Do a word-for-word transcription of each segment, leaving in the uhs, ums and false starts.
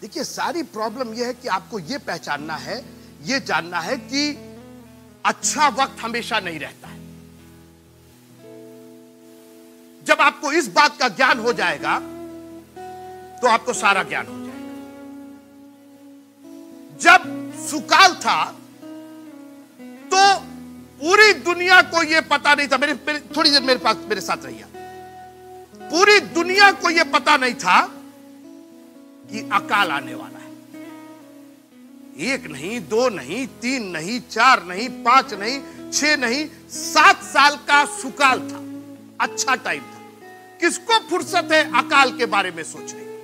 देखिए, सारी प्रॉब्लम यह है कि आपको यह पहचानना है, यह जानना है कि अच्छा वक्त हमेशा नहीं रहता है। जब आपको इस बात का ज्ञान हो जाएगा तो आपको सारा ज्ञान हो जाएगा। जब सुकाल था तो पूरी दुनिया को यह पता नहीं था, मेरे, मेरे थोड़ी देर मेरे पास मेरे साथ रहिए। पूरी दुनिया को यह पता नहीं था कि अकाल आने वाला है। एक नहीं, दो नहीं, तीन नहीं, चार नहीं, पांच नहीं, छह नहीं, सात साल का सुकाल था। अच्छा टाइम था। किसको फुर्सत है अकाल के बारे में सोचने की?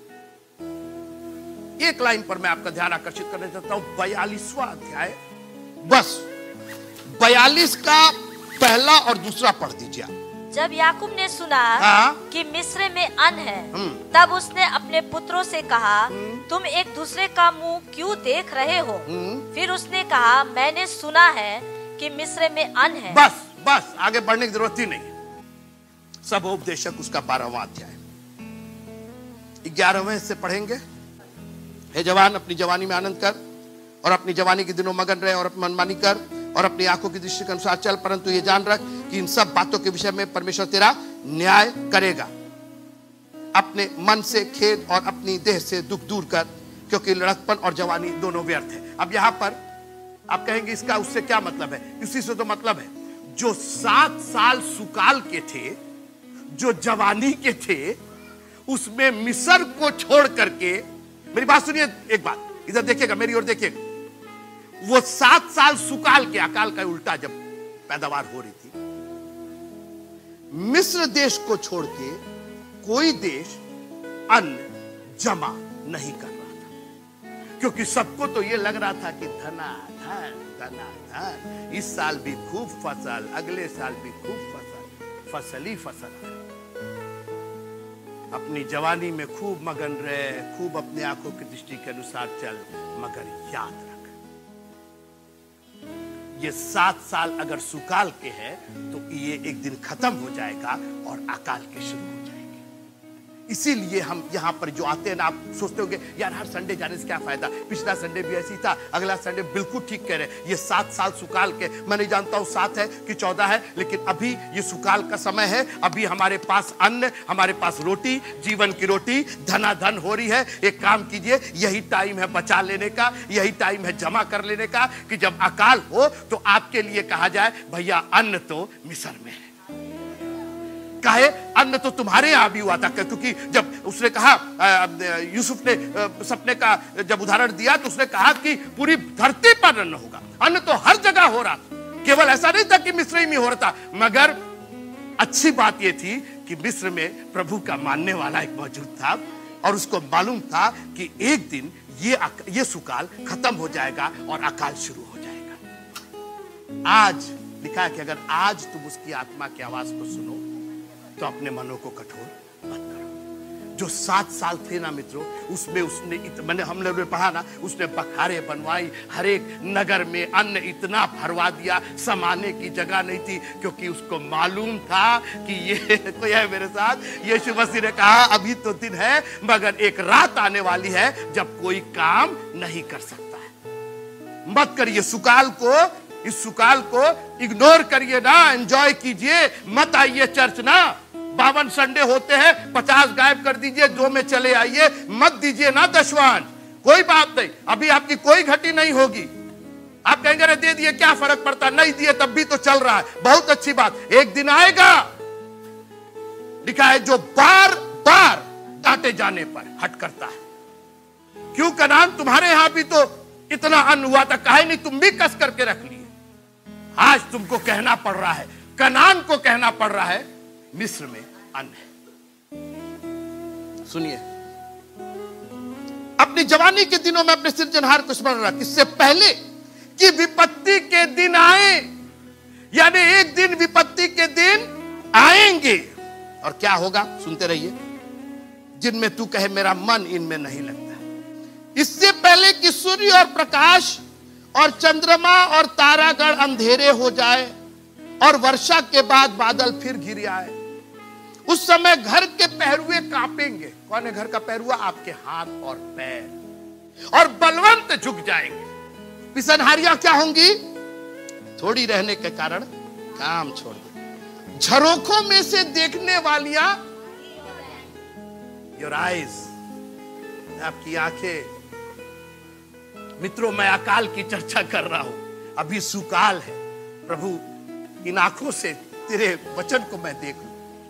एक लाइन पर मैं आपका ध्यान आकर्षित करना चाहता हूं, बयालीसवां अध्याय, बस बयालीस का पहला और दूसरा पढ़ दीजिए। जब याकूब ने सुना हाँ? कि मिस्र में अन्न है, तब उसने अपने पुत्रों से कहा, तुम एक दूसरे का मुंह क्यों देख रहे हो? फिर उसने कहा, मैंने सुना है कि मिस्र में अन्न है। बस बस आगे बढ़ने की जरूरत ही नहीं। सब उपदेशक उसका बारहवां अध्याय ग्यारहवें से पढ़ेंगे। हे जवान, अपनी जवानी में आनंद कर और अपनी जवानी के दिनों मगन रहे और अपनी मनमानी कर और अपनी आंखों की दृष्टि के अनुसार चल, परंतु ये जान रख कि इन सब बातों के विषय में परमेश्वर तेरा न्याय करेगा। अपने मन से खेद और अपनी देह से दुख दूर कर, क्योंकि लड़कपन और जवानी दोनों व्यर्थ है। अब यहां पर आप कहेंगे इसका उससे क्या मतलब है? इसी से तो मतलब है, जो सात साल सुकाल के थे, जो जवानी के थे, उसमें मिस्र को छोड़ करके, मेरी बात सुनिए, एक बात इधर देखिएगा, मेरी ओर देखिएगा। वो सात साल सुकाल के, अकाल का उल्टा जब पैदावार हो रही थी, मिस्र देश को छोड़ के कोई देश अन्न जमा नहीं कर रहा था, क्योंकि सबको तो ये लग रहा था कि धनाधन धनाधन, इस साल भी खूब फसल, अगले साल भी खूब फसल, फसल ही फसल है। अपनी जवानी में खूब मगन रहे, खूब अपने आंखों की दृष्टि के अनुसार चल, मगर याद रख, ये सात साल अगर सुकाल के हैं तो ये एक दिन खत्म हो जाएगा और अकाल के शुरू हो जाएंगे। इसीलिए हम यहाँ पर जो आते हैं ना, आप सोचते होंगे यार हर संडे जाने से क्या फायदा, पिछला संडे भी ऐसी था, अगला संडे, बिल्कुल ठीक कह रहे हैं। ये सात साल सुकाल के, मैं नहीं जानता हूँ सात है कि चौदह है, लेकिन अभी ये सुकाल का समय है। अभी हमारे पास अन्न, हमारे पास रोटी, जीवन की रोटी, धनाधन हो रही है। एक काम कीजिए, यही टाइम है बचा लेने का, यही टाइम है जमा कर लेने का, कि जब अकाल हो तो आपके लिए कहा जाए, भैया अन्न तो मिस्र में है। कहे अन्न तो तुम्हारे यहां भी हुआ था, क्योंकि जब उसने कहा, यूसुफ ने सपने का जब उदाहरण दिया तो उसने कहा कि पूरी धरती पर अन्न होगा। अन्न तो हर जगह हो रहा था, केवल ऐसा नहीं था कि मिस्र ही में हो रहा था। मगर अच्छी बात यह थी कि मिस्र में प्रभु का मानने वाला एक मौजूद था और उसको मालूम था कि एक दिन ये ये सुकाल खत्म हो जाएगा और अकाल शुरू हो जाएगा। आज लिखा है कि अगर आज तुम उसकी आत्मा की आवाज को सुनो तो अपने मनों को कठोर मत करो। जो सात साल थे ना मित्रों, उसमें उसने मैंने हम लोगों ने पढ़ा ना, उसने बखारे बनवाई, हर एक नगर में अन्न इतना भरवा दिया, समाने की जगह नहीं थी, क्योंकि उसको मालूम था कि ये कोई है मेरे साथ। यीशु मसीह ने कहा अभी तो दिन है, मगर एक रात आने वाली है जब कोई काम नहीं कर सकता है। मत करिए सुकाल को, इस सुकाल को इग्नोर करिए ना, एंजॉय कीजिए, मत आइए चर्च ना। बावन संडे होते हैं, पचास गायब कर दीजिए, दो में चले आइए, मत दीजिए ना दशवान, कोई बात नहीं, अभी आपकी कोई घटी नहीं होगी। आप कहेंगे अरे दे दिए क्या फर्क पड़ता, नहीं दिए तब भी तो चल रहा है, बहुत अच्छी बात। एक दिन आएगा, लिखा है, जो बार बार डांटे जाने पर हट करता है। क्यों कनान, तुम्हारे यहां भी तो इतना अन्न हुआ था, काहे नहीं तुम भी कस करके रख लिए। आज तुमको कहना पड़ रहा है, कनान को कहना पड़ रहा है, मिस्र में अन्न है। सुनिए, अपनी जवानी के दिनों में अपने सृजनहार को स्मरण रख, इससे पहले कि विपत्ति के दिन आए, यानी एक दिन विपत्ति के दिन आएंगे। और क्या होगा, सुनते रहिए, जिनमें तू कहे मेरा मन इनमें नहीं लगता। इससे पहले कि सूर्य और प्रकाश और चंद्रमा और तारागण अंधेरे हो जाए और वर्षा के बाद बादल फिर घिर आए उस समय घर के पहरुए कांपेंगे। कौन है घर का पहरुआ? आपके हाथ और पैर। और बलवंत झुक जाएंगे। पिसनहारियां क्या होंगी? थोड़ी रहने के कारण काम छोड़ दे। झरोखों में से देखने वालियां, योर आईज, आपकी आंखें। मित्रों, मैं अकाल की चर्चा कर रहा हूं, अभी सुकाल है। प्रभु, इन आंखों से तेरे वचन को मैं देखूं।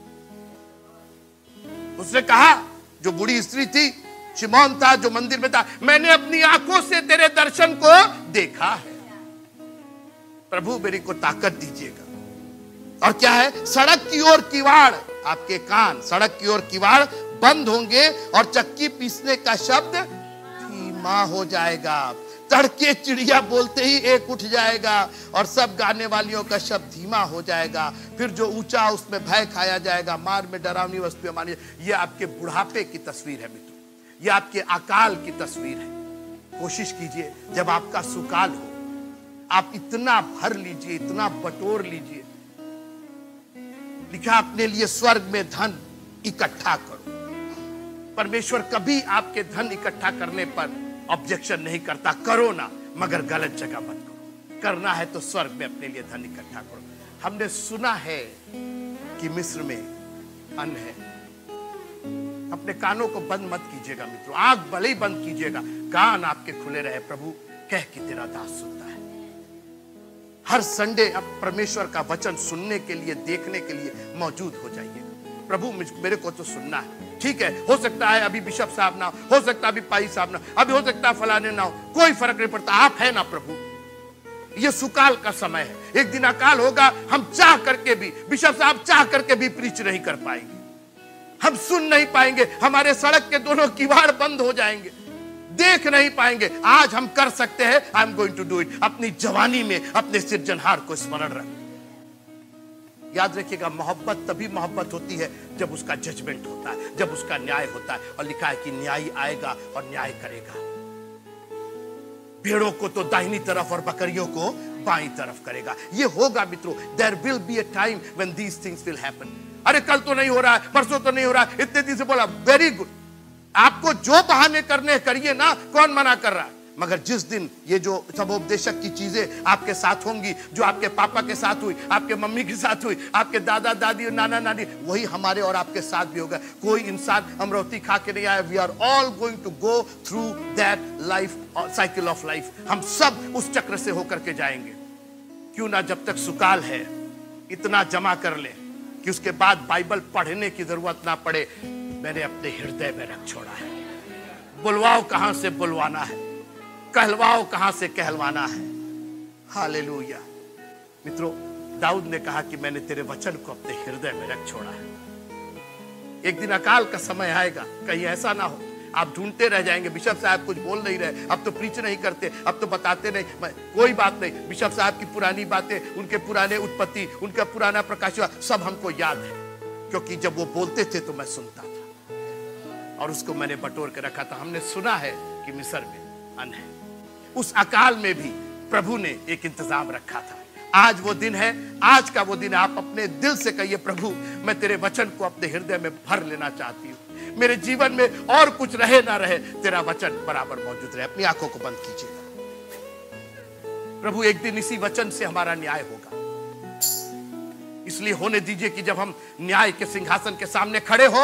उसने कहा, जो बूढ़ी स्त्री थी, शिमोन था जो मंदिर में था, मैंने अपनी आंखों से तेरे दर्शन को देखा है। प्रभु, मेरी को ताकत दीजिएगा। और क्या है? सड़क की ओर किवाड़, आपके कान सड़क की ओर किवाड़ बंद होंगे और चक्की पीसने का शब्द धीमा हो जाएगा। तड़के चिड़िया बोलते ही एक उठ जाएगा और सब गाने वालियों का शब्द धीमा हो जाएगा। फिर जो ऊंचा उसमें भय खाया जाएगा, मार में डरावनी वस्तुएं मानी। ये आपके बुढ़ापे की तस्वीर है मित्रों, ये आपके अकाल की तस्वीर है। कोशिश कीजिए जब आपका सुकाल हो, आप इतना भर लीजिए, इतना बटोर लीजिए। लिखा, अपने लिए स्वर्ग में धन इकट्ठा करो। परमेश्वर कभी आपके धन इकट्ठा करने पर ऑब्जेक्शन नहीं करता। करो ना, मगर गलत जगह मत करो। करना है तो स्वर्ग में अपने लिए धन इकट्ठा करो। हमने सुना है कि मिस्र में अन्न है। अपने कानों को बंद मत कीजिएगा मित्रों, आंख भले ही बंद कीजिएगा, कान आपके खुले रहे। प्रभु कह कि तेरा दास सुनता है। हर संडे अब परमेश्वर का वचन सुनने के लिए, देखने के लिए मौजूद हो जाइएगा। प्रभु, मेरे को तो सुनना है। ठीक है, हो सकता है अभी बिशप साहब ना हो, हो सकता है अभी पाई साहब ना, अभी हो सकता है फलाने ना हो, कोई फर्क नहीं पड़ता, आप है ना प्रभु। ये सुकाल का समय है, एक दिन अकाल होगा। हम चाह करके भी, बिशप साहब चाह करके भी प्रीच नहीं कर पाएंगे, हम सुन नहीं पाएंगे, हमारे सड़क के दोनों किवाड़ बंद हो जाएंगे, देख नहीं पाएंगे। आज हम कर सकते हैं, I am going to do it. अपनी जवानी में अपने सिरजनहार को स्मरण रख। याद रखिएगा, मोहब्बत तभी मोहब्बत होती है जब उसका जजमेंट होता है, जब उसका न्याय होता है। और लिखा है कि न्यायी आएगा और न्याय करेगा। भेड़ों को तो दाहिनी तरफ और बकरियों को बाईं तरफ करेगा। ये होगा मित्रों। There will be a time when these things will happen. अरे कल तो नहीं हो रहा है, परसों तो नहीं हो रहा है, इतने दिन से बोला, वेरी गुड। आपको जो बहाने करने करिए ना, कौन मना कर रहा है। मगर जिस दिन ये जो सबोपदेशक की चीजें आपके साथ होंगी, जो आपके पापा के साथ हुई, आपके मम्मी के साथ हुई, आपके दादा दादी और नाना नानी, वही हमारे और आपके साथ भी होगा। कोई इंसान अमरौती खा के नहीं आया। We are all going to go through that life, cycle of life. हम सब उस चक्र से होकर के जाएंगे। क्यों ना जब तक सुकाल है इतना जमा कर ले कि उसके बाद बाइबल पढ़ने की जरूरत ना पड़े। मैंने अपने हृदय में रख छोड़ा है। बुलवाओ कहां से बुलवाना है, कहलवाओ कहां से कहलवाना है। हालेलुया। मित्रों, दाऊद ने कहा कि मैंने तेरे वचन को अपने हृदय में रख छोड़ा है। एक दिन अकाल का समय आएगा, कहीं ऐसा ना हो आप ढूंढते रह जाएंगे, बिशप साहब कुछ बोल नहीं रहे, अब तो प्रीच नहीं करते, अब तो बताते नहीं। कोई बात नहीं, बिशप साहब की पुरानी बातें, उनके पुराने उत्पत्ति, उनका पुराना प्रकाश सब हमको याद है, क्योंकि जब वो बोलते थे तो मैं सुनता था और उसको मैंने बटोर के रखा था। हमने सुना है कि मिस्र में अन्न है। उस अकाल में भी प्रभु ने एक इंतजाम रखा था। आज वो दिन है, आज का वो दिन है। आप अपने दिल से कहिए, प्रभु मैं तेरे वचन को अपने हृदय में भर लेना चाहती हूँ। मेरे जीवन में और कुछ रहे ना रहे, तेरा वचन बराबर मौजूद रहे। अपनी आंखों को बंद कीजिएगा। प्रभु एक दिन इसी वचन से हमारा न्याय होगा। इसलिए होने दीजिए कि जब हम न्याय के सिंहासन के सामने खड़े हो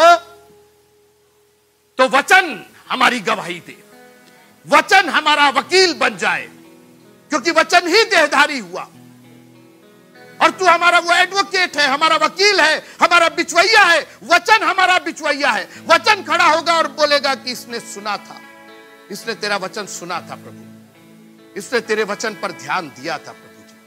तो वचन हमारी गवाही दे, वचन हमारा वकील बन जाए, क्योंकि वचन ही देहधारी हुआ और तू हमारा वो एडवोकेट है, हमारा वकील है, हमारा बिचवैया है। वचन हमारा बिचवैया है। वचन खड़ा होगा और बोलेगा कि इसने सुना था, इसने तेरा वचन सुना था प्रभु, इसने तेरे वचन पर ध्यान दिया था प्रभु जी।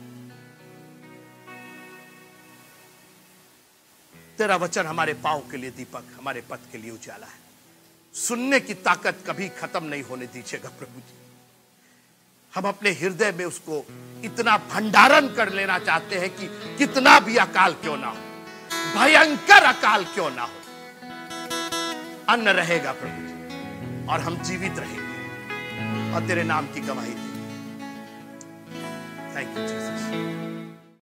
तेरा वचन हमारे पांव के लिए दीपक, हमारे पथ के लिए उजाला है। सुनने की ताकत कभी खत्म नहीं होने दीजिएगा प्रभु जी। हम अपने हृदय में उसको इतना भंडारण कर लेना चाहते हैं कि कितना भी अकाल क्यों ना हो, भयंकर अकाल क्यों ना हो, अन्न रहेगा प्रभु जी और हम जीवित रहेंगे और तेरे नाम की गवाही देंगे। Thank you Jesus.